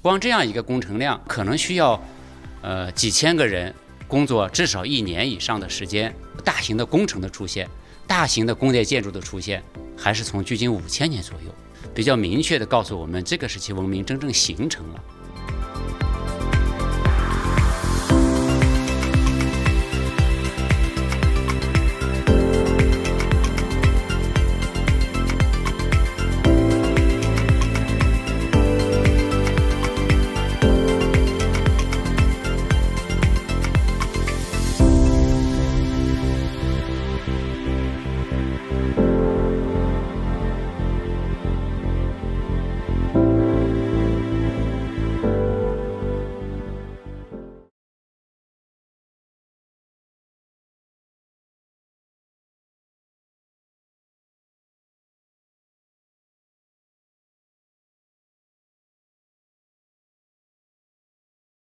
光这样一个工程量，可能需要几千个人工作至少1年以上的时间。大型的工程的出现，大型的宫殿建筑的出现，还是从距今5000年左右，比较明确地告诉我们这个时期文明真正形成了。